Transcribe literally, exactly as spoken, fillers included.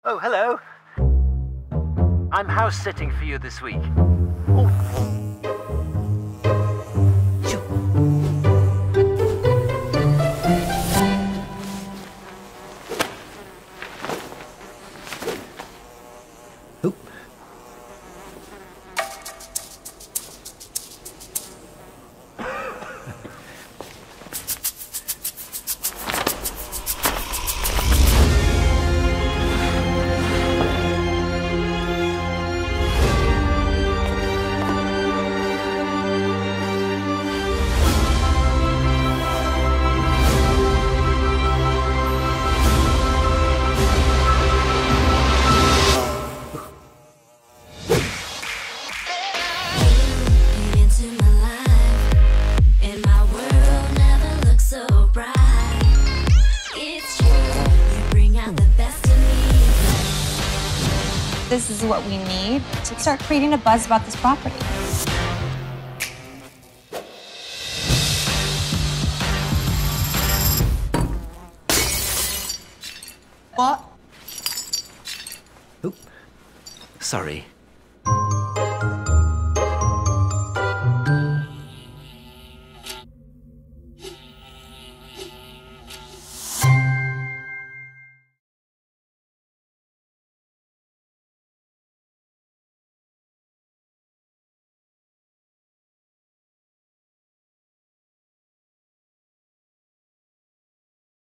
Oh, hello. I'm house sitting for you this week. Oh. Oop. This is what we need to start creating a buzz about this property. What? Oop. Sorry.